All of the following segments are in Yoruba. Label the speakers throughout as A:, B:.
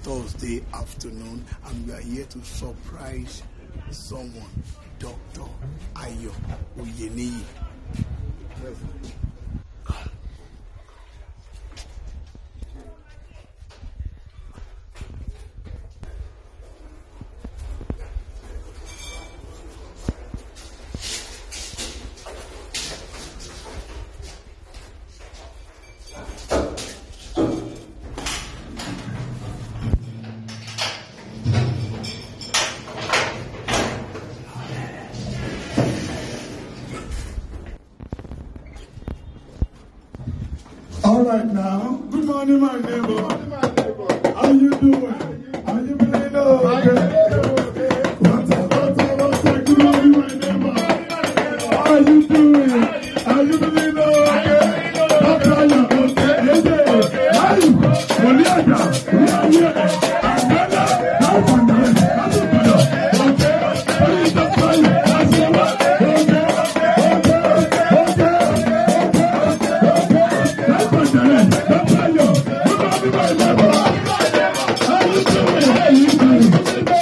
A: Thursday afternoon, and we are here to surprise someone, Dr. Ayo Oyeniyi.
B: All right now, good morning, my neighbor. How you doing? Are you feeling okay? What's up? Good morning, my neighbor. How you doing? Are you feeling okay? Dr. Ayo, okay? Ayo, Oliada, we are here. Another, now from the How you doing?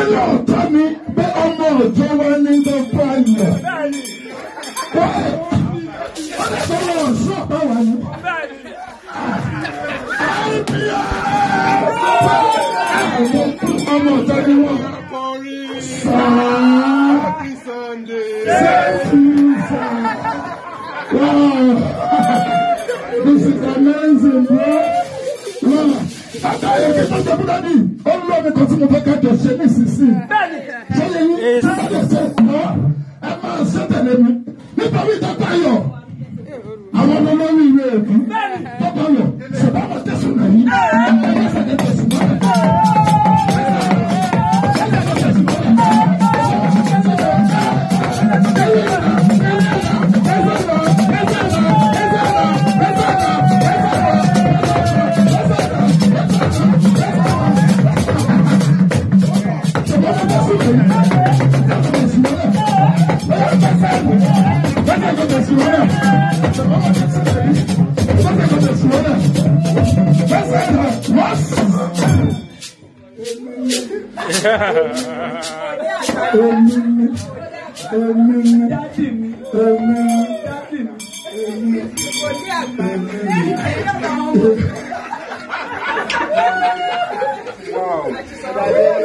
B: lóòótọ́ ni pé ọmọ òjò wa ní gbogbo ayọ̀. Wọ́n lè sọ wọn ọ̀ṣun ọ̀pá wa ni. Ọmọ òjò ni wọ́n.
C: Happy Sunday.
B: Thank you, sir. Wow. This is amazing, bro. Wow. Àtàyè kí tó jẹ́bú dání, ó ń lọ mi kan tí mo fẹ́ kájọ ṣe ní ìsinsìn. Ṣé lè yí kájọ ṣe ọ́? Ẹ máa ṣe tẹ̀lé mi. Nítorí Dr. Ayọ̀, àwọn ọmọ lórí ìwé èkú. Dr. Ayọ̀, ṣèbá wọn tẹ̀sùn náà yìí. Ẹ máa ṣe tẹ̀sùn náà.
C: Wow.